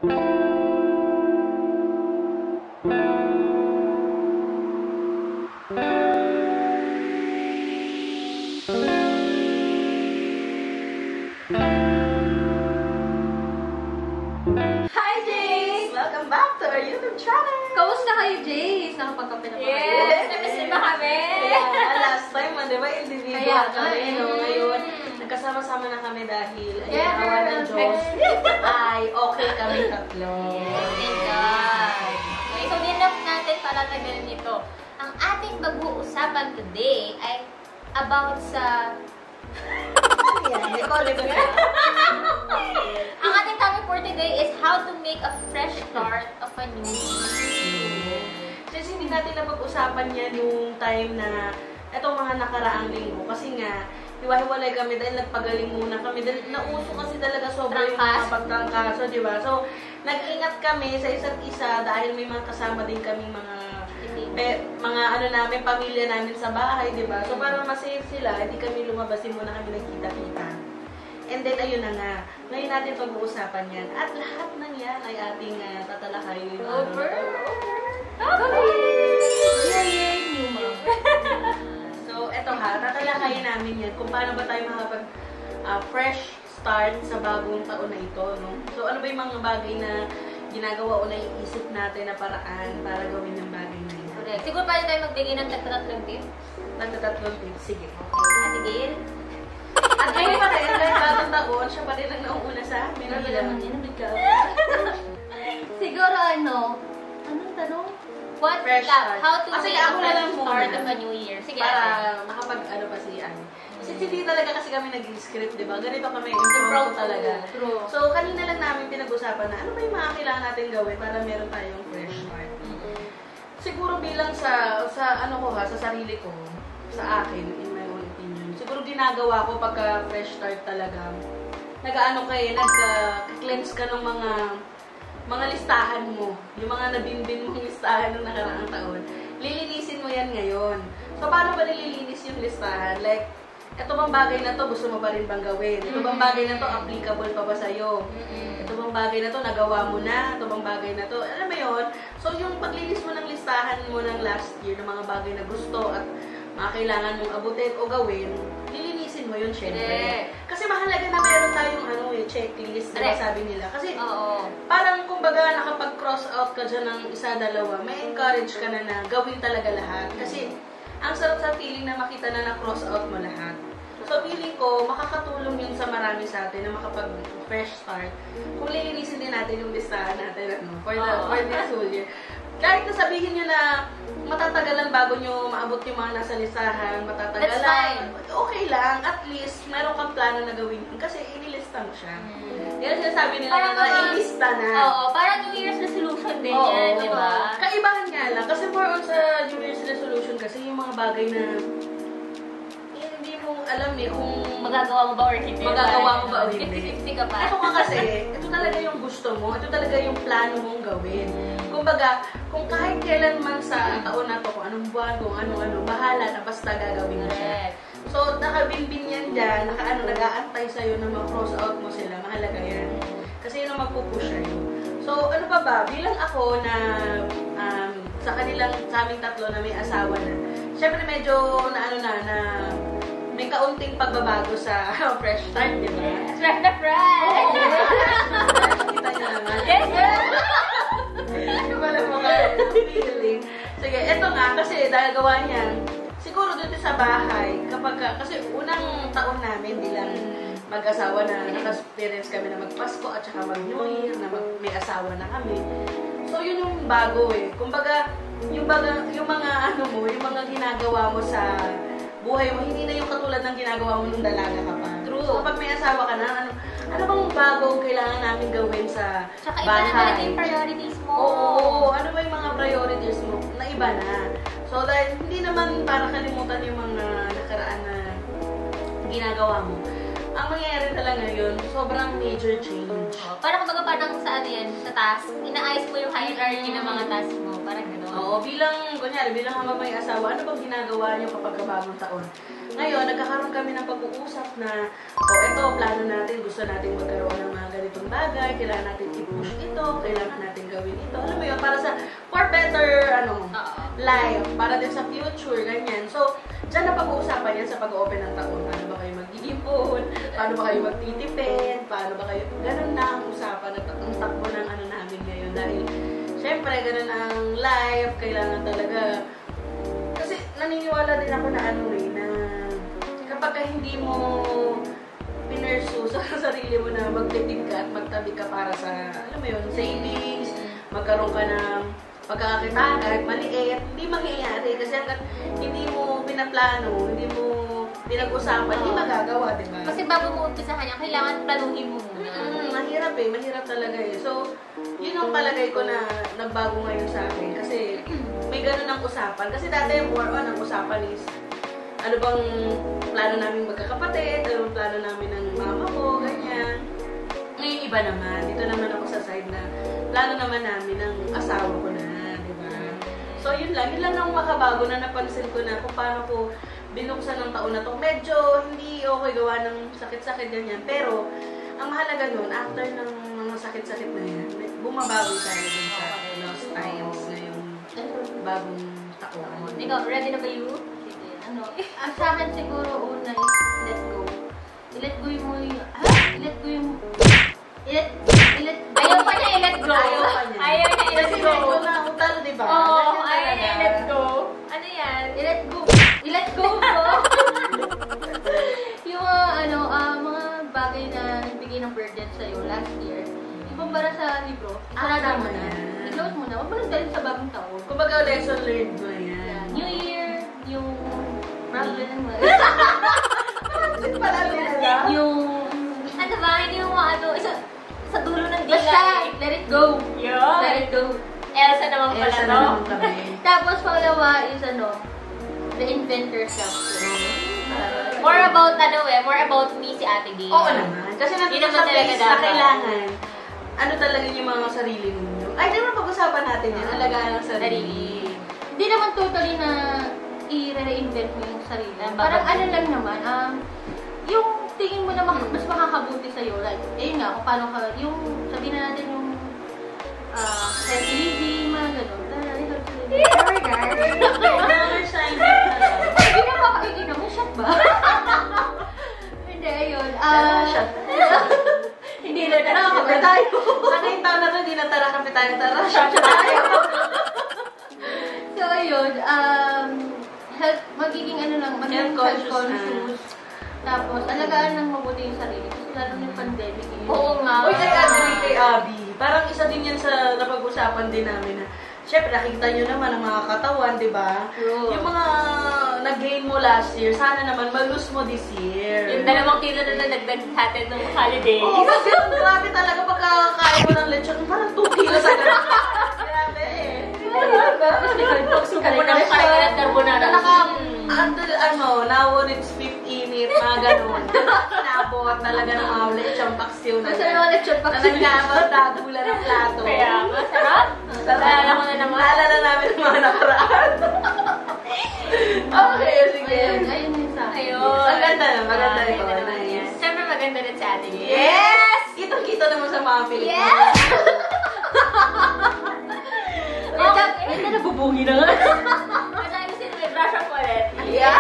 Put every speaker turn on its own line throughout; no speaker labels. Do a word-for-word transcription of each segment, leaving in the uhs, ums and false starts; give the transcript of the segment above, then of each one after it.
Hi Jace! Welcome back to our YouTube channel!
Kamusta kayo, Jace? Nakapagkape na ba kayo?
Yes! Namiss ba kami? Yeah, last time, di ba, individual kami, no? Ngayon, nagkasama-sama na kami dahil, ay,
Yeah,
awa ng Diyos, ay, okay kami tatlo.
Yes, thank God. Okay, so dinap natin para tagalin ito. Ang ating pag-uusapan today ay about sa...
Yan, may college na.
Ang ating topic for today is how to make a fresh start of a new year.
Kasi hindi natin napag-usapan yan yung time na etong mga nakaraang linggo. Kasi nga, hiwa-hiwalay kami dahil nagpagaling muna kami. Dahil nauso kasi talaga sobra yung mga pagtangkaso, di ba? So, nag-ingat kami sa isa't isa dahil may mga kasama din kaming mga Pe, mga ano namin, pamilya namin sa bahay, di ba? So, para ma-save sila, hindi kami lumabas, din muna kami nagkita-kita. And then, ayun na nga. Ngayon natin pag-uusapan yan. At lahat ng yan ay ating uh, tatalakayin.
Over!
So, eto ha, tatalakayin namin yan kung paano ba tayo makapag uh, fresh start sa bagong taon na ito, no? So, ano ba yung mga bagay na ginagawa o naiisip natin na paraan para gawin yung bagay na yun?
Correct. Siguro pwede tayo magbigay ng tagtatatlong tips.
Nagtatatlong tips. Sige.
Ate Gail?
At ngayon pa rin, dahil bagong taon, siya pa rin ang nauna sa amin.
Grabe naman yun, siguro ano, anong tanong?
What
Fresh
step?
start.
How to
Kasi
make a
ako na
fresh
lang muna.
start of a new year? Sige, ate.
Para makapag, ano pa si Anne. Kasi hindi talaga kasi kami nag-script, di ba? Ganito kami, impromptu talaga.
True.
So, kanina lang namin pinag-usapan na ano ba yung mga kailangan natin gawin para meron tayong fresh start. Siguro bilang sa, sa ano ko ha, sa sarili ko, sa akin, in my own opinion, siguro ginagawa ko pagka fresh start talaga, nag-ano kayo, nag-cleanse ka ng mga mga listahan mo, yung mga nabinbin mong listahan ng nakaraang taon, lilinisin mo yan ngayon. So, paano ba nililinis yung listahan? Like, ito bang bagay na to, gusto mo pa rin bang gawin? Ito bang bagay na to, applicable pa ba sa'yo? Ito bang bagay na to, nagawa mo na? Ito bang bagay na to? Alam mo yun? So, yung paglinis mo ng listahan mo ng last year, ng mga bagay na gusto at mga kailangan mong abutin o gawin, lilinisin mo yun, syempre. Kasi mahalaga na meron tayong ano, yung checklist, diba sabi nila. Kasi,
Oo.
parang kumbaga nakapag-cross out ka dyan ng isa, dalawa, may encourage ka na na gawin talaga lahat. Kasi, ang sarap sa feeling na makita na na-cross out mo lahat. So, feeling ko, makakatulong yun sa marami sa atin na makapag-fresh start. Kung lilinisin din natin yung listahan natin ano, for, the,
Oh.
for this whole year. Kahit na sabihin nyo na matatagalan bago nyo maabot yung mga nasa listahan, matatagalan.
That's fine.
Okay lang. At least, meron kang plano na gawin. Kasi inilista mo siya.
Mm.
Yan ang sinasabi nila
Parang
na
mga-
nailista na.
Oo, parang New Year's resolution din
Oo,
yan, di ba?
Kaibahan nga lang. Kasi more on sa New Year's resolution kasi yung mga bagay na hindi mo alam eh kung
Magagawa mo ba or hindi?
magagawa mo ba o hindi.
fifty-fifty ka pa.
Ito nga kasi, ito talaga yung gusto mo. Ito talaga yung plano mong gawin. Kumbaga, kung kahit kailan man sa taon na to, kung anong buwan, kung ano-ano, bahala na basta gagawin mo siya.
Correct.
So, nakabinbin yan dyan, naka-ano, nag-aantay sa'yo na ma-cross out mo sila. Mahalaga yan. Kasi yun ang magpupush sa'yo. So, ano pa ba? Bilang ako na um, sa kanilang, sa aming tatlo na may asawa na, syempre medyo na ano na, na may kaunting pagbabago sa fresh start, di ba?
Fresh na fresh!
Oo, fresh. Kita niyo naman.
Yes, yes!
Yung pala mga feeling. Sige, eto nga, kasi dahil gawa niyan, siguro dito sa bahay, kapag, kasi unang taon namin bilang mag-asawa na naka-experience kami na mag-Pasko at saka mag-New Year, na mag may asawa na kami. So, yun yung bago eh. Kumbaga, yung, baga, yung mga ano mo, yung mga ginagawa mo sa buhay mo, hindi na yung katulad ng ginagawa mo nung dalaga ka pa.
True.
So, kapag may asawa ka na, ano, ano bang bagong kailangan namin gawin sa
Tsaka iba
bahay?
na talaga yung priorities mo.
Oo, ano ba yung mga priorities mo na iba na? So, dahil hindi naman para kalimutan yung mga nakaraan na ginagawa mo. Ang mangyayari talaga yun, sobrang major change.
Oo, parang kumbaga parang sa ano yan, sa task, inaayos mo yung hierarchy ng mga task mo. Parang gano'n.
Oo, bilang, kunyari, bilang ama may asawa, ano bang ginagawa niyo kapag bagong taon? Ngayon, nagkakaroon kami ng pag-uusap na, o oh, ito, plano natin, gusto natin magkaroon ng mga ganitong bagay, kailangan natin i-push ito, kailangan natin gawin ito. Alam mo yun, para sa, for better, ano, life, para din sa future, ganyan. So, dyan na pag-uusapan yan sa pag-open ng taon. Paano ba kayo mag-iipon? Paano ba kayo magtitipid? Paano ba kayo, ganun na ang usapan at ang takbo ng ano namin ngayon. Dahil, syempre, ganun ang life, kailangan talaga. Kasi, naniniwala din ako na ano eh, na kapag ka hindi mo pinursu sa sarili mo na magtipid ka at magtabi ka para sa, alam mo yun, savings, magkaroon ka ng pagkakakitaan kahit maliit, hindi mangyayari. Kasi hanggat hindi mo pinaplano, hindi mo pinag-usapan, hindi magagawa, di ba?
Kasi bago mo umpisahan yan, kailangan planuhin mo muna.
Mm, mahirap eh, mahirap talaga eh. So, yun ang palagay ko na nagbago ngayon sa akin. Kasi may ganun ang usapan. Kasi dati more on ang usapan is, ano bang plano namin magkakapatid, ano bang plano namin ng mama ko, ganyan. Ngayon iba naman, dito naman ako sa side na plano naman namin ng asawa ko na, di ba? So yun lang, yun lang ang makabago na napansin ko na kung paano ko binuksan ng taon na to. Medyo hindi okay gawa ng sakit-sakit ganyan, pero ang mahalaga nun, after ng mga sakit-sakit na yan, bumabago tayo dun sa lost times ngayong bagong taon.
Ikaw, ready na ba you?
Ano, ah, sa akin siguro una is let go. I-let go mo yung, ah, i-let go yung, i-let, i-let go.
Ayaw pa niya i-let go.
Ayaw pa niya.
Ayaw niya i-let
Kasi
go.
let go na utal, di ba?
Oo,
Ganyan
ayaw niya
talaga.
i-let go. Ano yan?
I-let go. I-let go mo. Yung mga, ano, ah, mga bagay na nagbigay ng burden sa'yo last year. Ikumpara sa libro,
Ah,
isarada mo
tama
na.
yan.
I-close mo na. Huwag mo nang dahil sa bagong taon.
Kumbaga, lesson learned mo yan.
New Year, yung problem mo.
Kasi pala nila.
yung,
Ano ba? Hindi mo ano, isa, sa dulo ng dila.
basta, let it go.
Yun.
Let it go.
Elsa naman pala
Elsa
to.
na naman kami.
Tapos, pangalawa is ano, reinvent yourself.
More about, ano eh, more about me si Ate Gay.
Oo naman. Kasi nandito
Yun naman
sa
talaga
place na
dapat.
kailangan, ano talaga yung mga sarili ninyo. Ay, di ba pag-usapan natin yan? Alagaan ang sarili.
Sarili.
Hindi naman totally na i-reinvent mo yung sarili.
Ang
Parang
babago.
ano lang naman, um, yung tingin mo na mak- mas makakabuti sa'yo. Like, ayun nga, kung paano ka, yung, sabihin na natin yung, ah, healthy living, mga gano'n. Tara, healthy living. Sorry, guys.
Another sign na lang.
Hindi na makakaikin mo, shot ba? Hindi, ayun.
Ah,
Ah,
shot.
Hindi na nakakabay tayo.
Sa ngayong taon na to, hindi na tara kami tayo. Tara, shot shot tayo.
So, ayun, um, health, magiging ano lang, magiging
Health conscious
health-conscious. Tapos, alagaan ng mabuti yung sarili. Kasi lalo na yung pandemic. Yun.
Oo nga.
Uy, I agree kay Abby. Parang isa din yan sa napag-usapan din namin na, syempre, nakikita nyo naman ang mga katawan, di ba?
True.
Yung mga nag-gain mo last year, sana naman ma-lose mo this year.
Yung dalawang kilo na nagdag natin ng holiday.
Oo, kasi ang grabe talaga pagkakain mo ng lechon, parang two kilos agad. Grabe eh.
Subo mo ng karga at carbonara.
Naka, until ano, now when it's fifteen, it, mga ganun. Kinabot talaga ng mga lechon paksiw na.
Basta yung mga lecture
Na
pag
nagkakatagula ng plato.
Kaya, masarap. Naalala mo na naman.
Naalala namin ang mga nakaraan. Okay, sige.
Ayun, ayun yung sa akin.
Ayun.
Maganda na, maganda
Ah,
ito.
naman
Nice.
yan. Siyempre maganda rin sa atin.
Yes! Kitang-kita naman sa mga Pilipino.
Yes!
Ito, ito nabubungi na nga.
Madami sila may brush up ulit.
Yeah!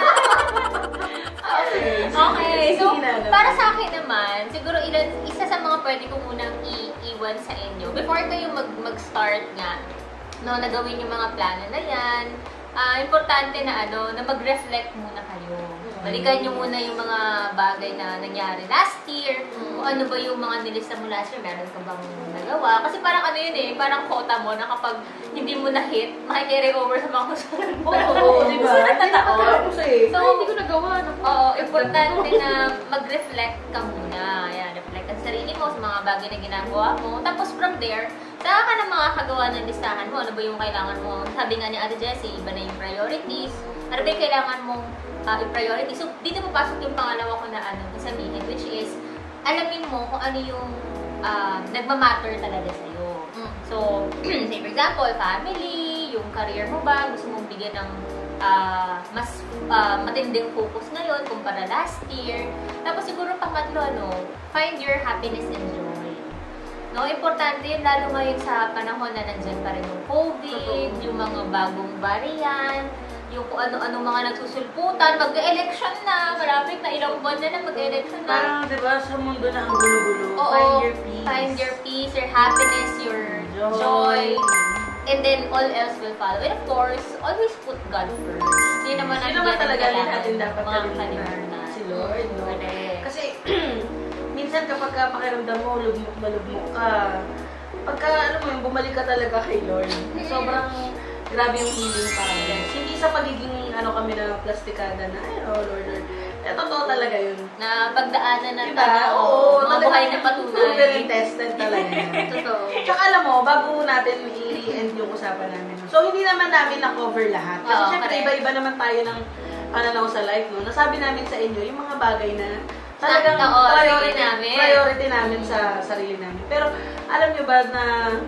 Okay.
Okay, so
Sige na, ano.
para sa akin naman, siguro ilan, isa sa mga pwede ko munang iiwan sa inyo, before kayo mag, mag-start nga, no, na gawin yung mga plano na yan, ah, importante na ano, na mag-reflect muna kayo. Balikan nyo muna yung mga bagay na nangyari last year, kung ano ba yung mga nilista mo last year, meron ka bang nagawa. Kasi parang ano yun eh, parang quota mo na kapag hindi mo na-hit, makikiri over sa mga kusunod.
Oo, oo, di ba?
Susunod na taon.
Tapos eh.
So, hindi ko nagawa. Naku.
Oo, importante na mag-reflect ka muna. Ayan, reflect ang sarili mo sa mga bagay na ginagawa mo. Tapos from there, saka ka na makakagawa ng listahan mo. Ano ba yung kailangan mo? Sabi nga ni Ate Jessie, iba na yung priorities. Ano ba yung kailangan mong uh, i-priority? So, dito papasok yung pangalawa ko na ano, sabihin, which is, alamin mo kung ano yung uh, nagmamatter talaga sa'yo. So, say for example, family, yung career mo ba, gusto mong bigyan ng uh, mas uh, matinding focus ngayon kumpara last year. Tapos siguro pangatlo, ano, find your happiness and joy. No, importante yun, lalo ngayon sa panahon na nandyan pa rin yung COVID, yung mga bagong variant, yung kung ano-ano mga nagsusulputan, mag-election na, marami na, ilang buwan na na mag-election na.
Parang, di ba, sa mundo na ang gulo-gulo,
Oo,
find your peace.
find your peace, your happiness, your
Joy.
joy, and then all else will follow. And of course, always put God first. Hindi naman
Hindi
ang
naman
yan
talaga
ang
rin
kailangan
natin dapat
mga
kalimutan
kalimutan.
si Lord, no?
Correct.
Kasi, minsan kapag ka pakiramdam mo, lugmok na lugmok ka, pagka, ano mo yung bumalik ka talaga kay Lord, sobrang grabe yung healing process. Hindi sa pagiging, ano kami na plastikada na, ay, oh Lord, Lord. Eh, totoo talaga yun.
Na pagdaanan ng
Diba?
tao,
Oo,
mga
talaga
buhay na patunay.
proven and tested talaga.
Totoo.
Tsaka alam mo, bago natin i-end yung usapan namin. So, hindi naman namin na-cover lahat. Kasi
Oo,
syempre,
correct.
iba-iba naman tayo ng pananaw sa life, no? Nasabi namin sa inyo yung mga bagay na talagang
Sakto, oo,
priority
sige namin.
priority namin sa sarili namin. Pero, alam nyo ba na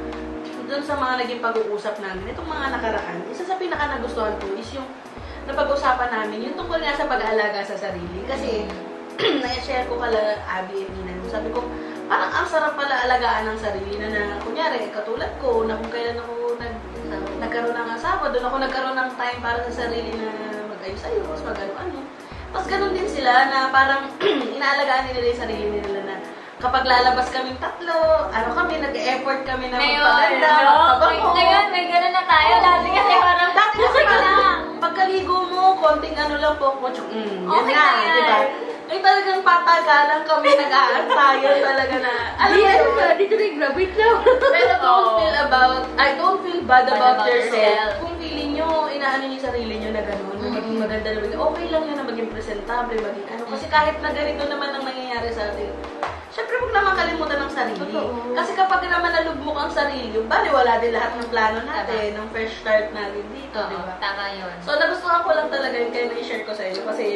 dun sa mga naging pag-uusap namin, itong mga nakaraan, isa sa pinaka nagustuhan ko is yung napag-usapan namin, yung tungkol nga sa pag-aalaga sa sarili. Kasi, na-share ko kala Abby and Ina. Sabi ko, parang ang sarap pala alagaan ng sarili na, na kunyari, katulad ko, na kung kailan ako nag, nagkaroon ng asawa, doon ako nagkaroon ng time para sa sarili na mag-ayos-ayos, mag-ano-ano. Tapos ganun din sila na parang inaalagaan nila yung sarili nila na kapag lalabas kaming tatlo, ano kami, nag-e-effort kami na
Ngayon,
magpaganda,
no?
magpabango.
Ngayon, may gano'n na tayo. Dati kasi parang,
Dati kasi
okay
parang,
lang.
pagkaligo mo, konting ano lang po, po, mm, yan
Okay
na,
na yan.
di ba? Ay talagang patagalan kami, nag-aantayan talaga na, alam mo
Dito
yun,
na, dito na yung graduate lang.
pero don't
Oo.
feel about, I don't feel bad
Bad
about,
about
yourself.
yourself.
Kung feeling nyo, inaano nyo yung sarili nyo na gano'n, na maging maganda na maging, okay lang yun na maging presentable, maging ano. Kasi kahit na ganito naman ang nangyayari sa atin, syempre huwag naman kalimutan ng sarili.
Totoo.
Kasi kapag naman nalugmok ang sarili, bali wala din lahat ng plano natin, ng fresh start natin dito, di
Oo,
ba?
tama yun.
So, nagustuhan ko lang talaga yun, kaya na-share ko sa inyo. Kasi,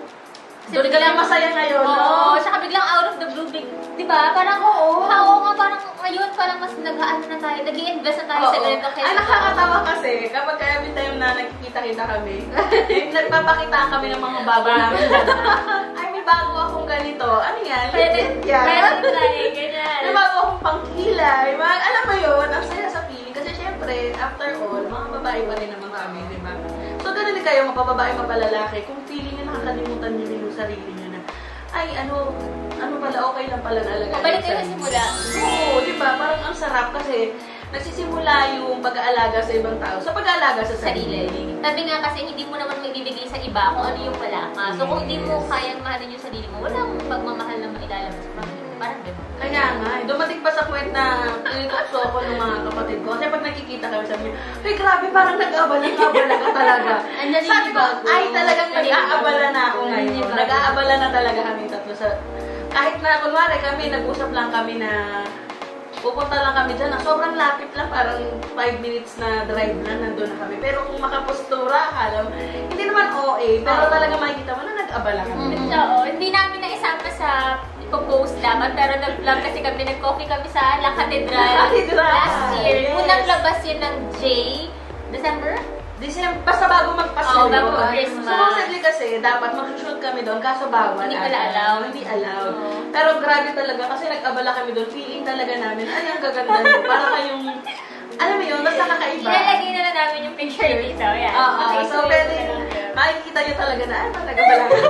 Kasi
doon ka
biglang-
lang masaya ngayon,
Oo,
no?
tsaka biglang out of the blue, big, di ba? Parang, oo, oo nga, parang ngayon, parang mas nag-ano na tayo, nag-i-invest na tayo sa
Oo.
ganito kaysa
Ay, nakakatawa kasi, kapag kaya every time na nakikita-kita kami, yung nagpapakita kami ng mga bago namin. Ay, may bago akong ganito. Ano yan?
Pwede,
Yan.
pwede tayo, ganyan.
May bago akong pangkilay. Mga, alam mo yun, ang saya sa feeling. Kasi syempre, after all, mga babae pa rin naman kami, di ba? So, ganun din kayo, mapababae, mapalalaki. Kung feeling nyo, nakakalimutan nyo rin yung sarili nyo na, ay, ano, ano pala, okay lang pala nalagaan.
Pabalik
yung
kayo sa
sarili.
simula.
Oo, di ba? Parang ang sarap kasi nagsisimula yung pag-aalaga sa ibang tao sa pag-aalaga sa sarili.
Sarili. Sabi nga kasi, hindi mo naman maibibigay sa iba kung ano yung wala ka. So, kung hindi mo kayang mahalin yung sarili mo, walang pagmamahal na mailalabas from you. Parang diba?
Kaya nga, eh, dumating pa sa point na tinitukso ako ng mga kapatid ko. Kasi pag nakikita kami, sabi niya, ay grabe, parang nag-aabala-abala ka talaga.
Andyan
Sabi
yung
ko,
bago.
ay talagang nag-aabala na ako ngayon.
Naninibago.
Nag-aabala na talaga kami tatlo sa... Kahit na, kunwari kami, nag-usap lang kami na pupunta lang kami dyan. Sobrang lapit lang, parang five minutes na drive lang, nandun na kami. Pero kung makapostura, alam, hindi naman O A, pero talaga makikita mo na nag-abala kami.
Mm, oo, hindi namin naisama sa ipo-post dapat, pero nag-vlog kasi kami, nag-coffee kami sa La Catedral
La Catedral.
last year.
Yes.
Unang labas yun ng J, December?
December, basta bago magpasko.
Oo, bago mag-Christmas.
Supposedly kasi, dapat mag-shoot kami doon, kaso bawal.
Hindi
ata.
pala allowed.
Hindi allowed.
Oo.
Pero grabe talaga, kasi nag-abala kami doon, feeling talaga namin, ay, ang gaganda nyo. Para kayong, alam mo yun, basta kakaiba.
Ilalagay na lang namin yung picture dito. Yan.
Oo,
Okay,
so pwede, makikita nyo talaga na, ay, nag-abala ka.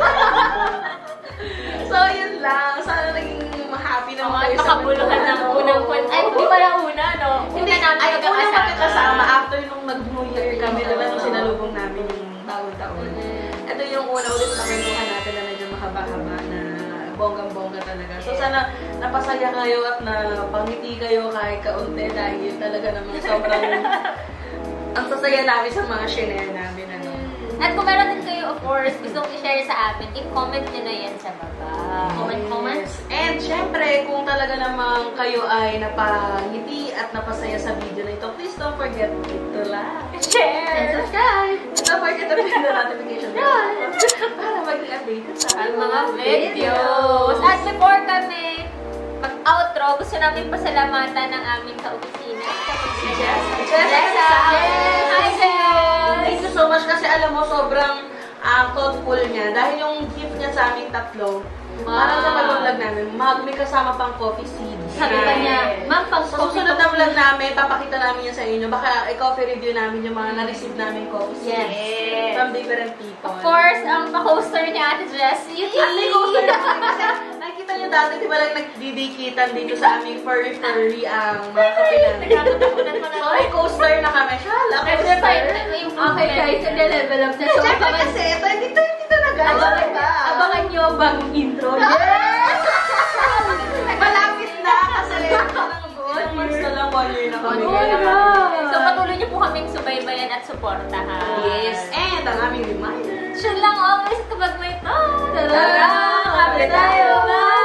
So, yun lang. Sana naging happy naman kayo sa
Makabuluhan ng
Oo.
unang kwan. Ay, hindi pala una, no?
Hindi,
Una namin
ay, unang
magkakasama.
magkakasama after nung nag-New Year kami, diba, nung sinalubong namin yung bagong taon. Ito yung una ulit na kwentuhan natin na medyo mahaba-haba na bonggang-bongga talaga. So, sana napasaya kayo at napangiti kayo kahit kaunti dahil talaga naman sobrang ang sasaya namin sa mga shinare namin. Ano.
At kung meron din kayo, of course, gustong i-share sa amin, i-comment nyo na yan sa baba. Comment, comment.
Yes. And syempre, kung talaga namang kayo ay napangiti at napasaya sa video na ito, please don't forget to like,
And
Share!
subscribe!
don't forget to click the notification bell para maging updated sa
Ang mga videos. At before kami mag-outro, gusto namin pasalamatan ng aming ka-opisina.
Si Jess.
Jessa!
Jess!
Hi, Jess!
Thank you so much kasi alam mo, sobrang ang thoughtful niya. Dahil yung gift niya sa aming tatlo,
Wow.
parang sa pag-vlog namin, mag may kasama pang coffee seeds.
Sabi pa niya, ma'am, pag
Sa susunod na vlog namin, papakita namin yan sa inyo. Baka i-coffee review namin yung mga na-receive namin coffee seeds.
Yes.
From different people.
Of course, ang pa-coaster ni Ate Jess, yung
Ate, coaster naman. Kasi nakikita niyo dati, di ba lang nagdidikitan dito sa aming furry-furry ang mga kape namin.
nagkakatakunan pa na.
So, may coaster na kami. Shala, coaster.
Okay guys, nag-level up na. So,
Siyempre
abangan,
kasi, ito, hindi to, hindi to nag
abangan, abangan nyo ang bagong intro.
Yes! Malapit na kasi ilang months na lang, one year na kami.
Oh, yeah.
So, patuloy niyo po kaming subaybayan at suportahan.
Yes, and ang aming reminder.
Siya lang always kapag may to.
Tara!
Kape tayo! Bye!